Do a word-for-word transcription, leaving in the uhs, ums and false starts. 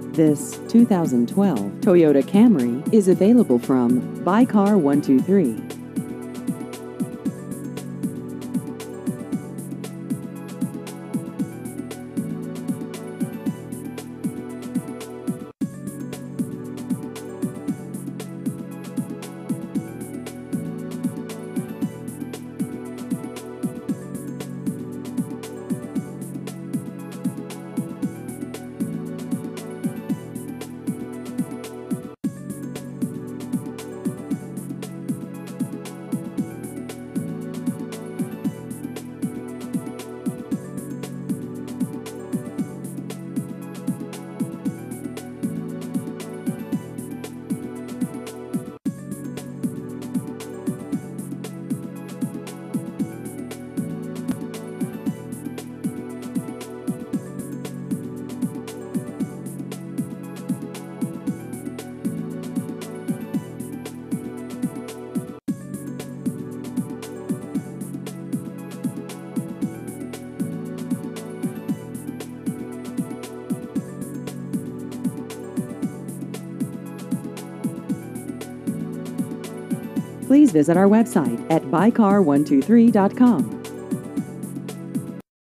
This two thousand twelve Toyota Camry is available from Buy Car one two three. Please visit our website at buy car one two three dot com.